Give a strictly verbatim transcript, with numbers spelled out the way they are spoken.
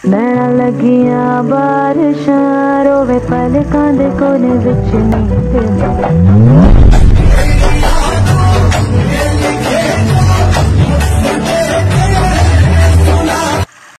नैना लगियां बारिशां रोवे पलकां दे कोने विच नींद।